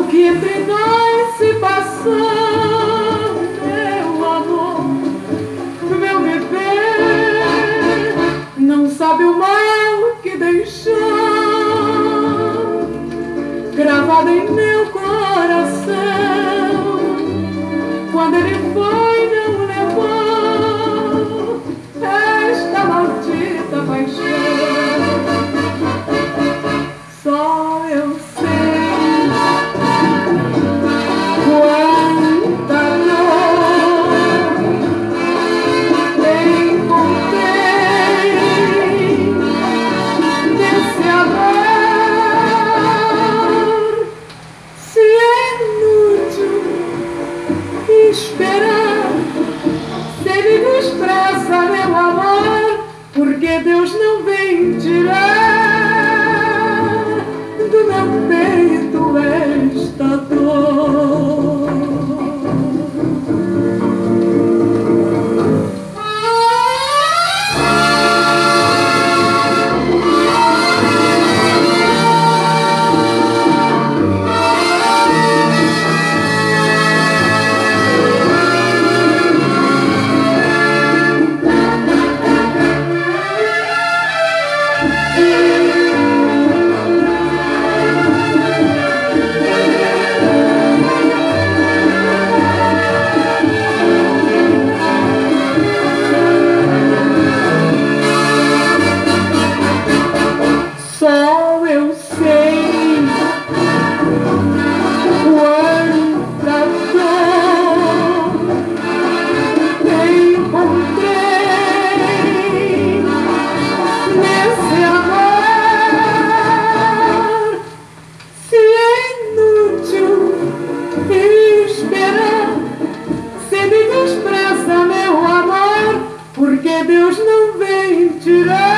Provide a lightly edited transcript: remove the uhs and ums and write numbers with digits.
que entre nós se passou, meu amor, meu bebê, não sabe o mal que deixou gravado em meu coração. Quando ele foi, não levou esta maldita paixão. Só eu sei quanta dor encontrei nesse amor. Se é inútil esperar, se ele despreza meu amor, porque Deus não vem tirar do meu peito esta dor. Só eu sei quanta dor encontrei nesse amor. Se é inútil esperar, se me despreza meu amor, porque Deus não vem tirar